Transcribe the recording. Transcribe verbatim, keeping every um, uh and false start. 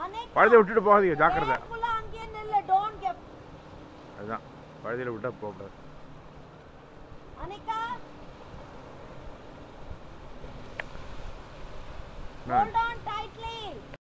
பழுதை விட்டுட்டு போகாதீங்க, ஜாக்கிரதை. அங்கேயே நில்ல, டோன்ட் கெட். அதுதான் பழுதையில விட்டா போகக்கூடாது. Hold on